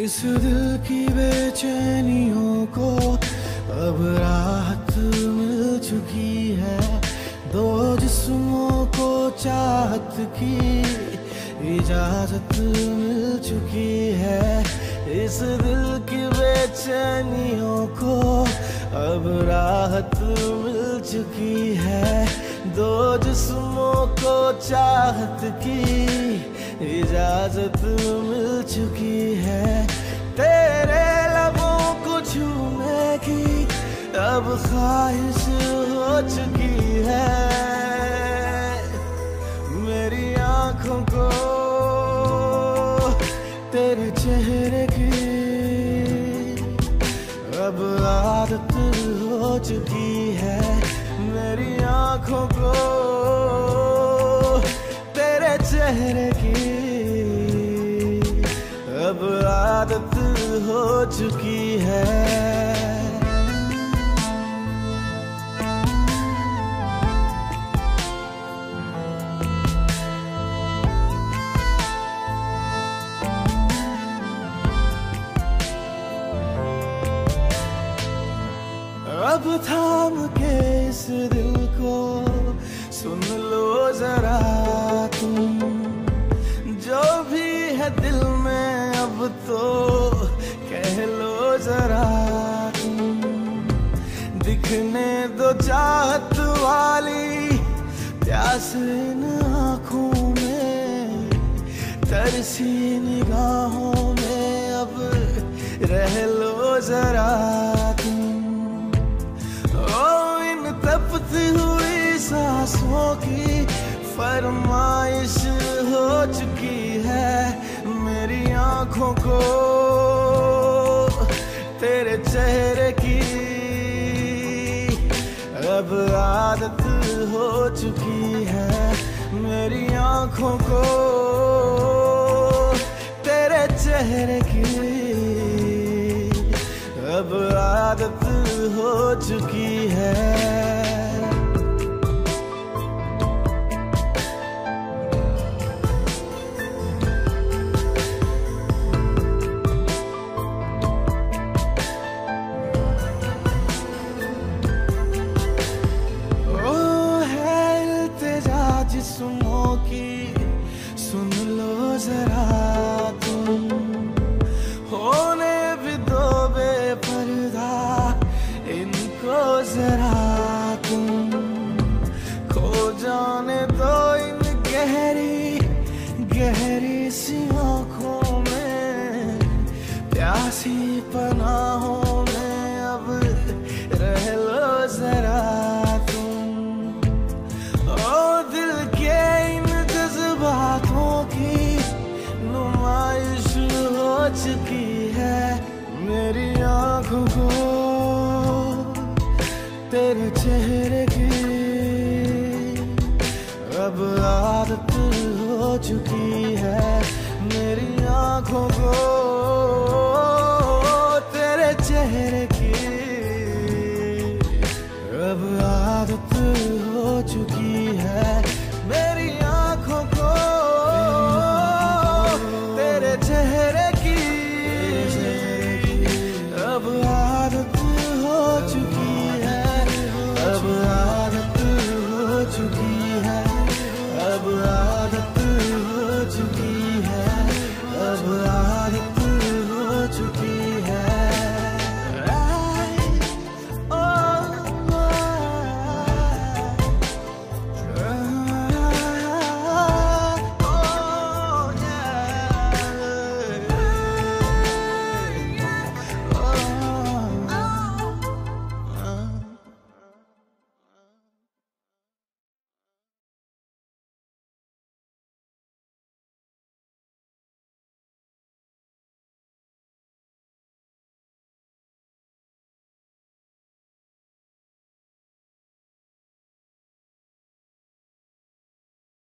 इस दिल की बेचैनियों को अब राहत मिल चुकी है। दो जिस्मों को चाहत की इजाजत मिल चुकी है। इस दिल की बेचैनियों को अब राहत मिल चुकी है। दो जिस्मों को चाहत की इजाजत मिल चुकी है। तेरे लबों को छूने की अब ख्वाहिश हो चुकी है। मेरी आंखों को तेरे चेहरे की अब आदत हो चुकी है। मेरी आंखों को तेरे चेहरे की अब आदत हो चुकी है। अब थाम के इस दिल को सुन लो जरा तुम, जो भी है दिल में अब तो कह लो जरा तुम। दिखने दो चाहत वाली प्यास इन आँखों में, तरसी निगाहों में अब रह लो जरा तुम। तपती हुई सांसों की फरमाइश हो चुकी है। मेरी आंखों को तेरे चेहरे की अब आदत हो चुकी है। मेरी आंखों को तेरे चेहरे की अब आदत हो चुकी है। जिस्मों की सुन लो जरा तुम, होने भी दो बेपर्दा इनको जरा तुम। खो जाने दो इन गहरी गहरी सी आँखों में, प्यासी पनाहों में अब रह लो जरा तुम। बातों की नुमाइश हो चुकी है। मेरी आंखों को तेरे चेहरे की अब आदत हो चुकी है। मेरी आंखों को